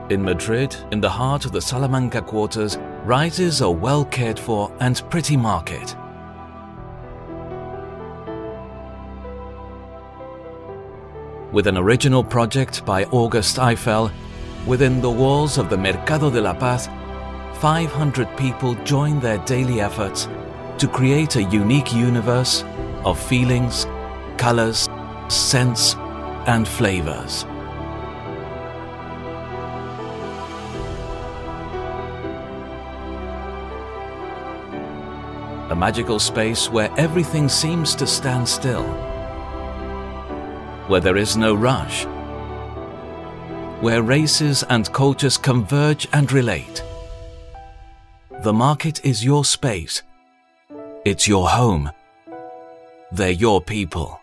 In Madrid, in the heart of the Salamanca quarters, rises a well-cared-for and pretty market. With an original project by August Eiffel, within the walls of the Mercado de la Paz, 500 people join their daily efforts to create a unique universe of feelings, colors, scents, and flavors. A magical space where everything seems to stand still, where there is no rush, where races and cultures converge and relate. The market is your space. It's your home. They're your people.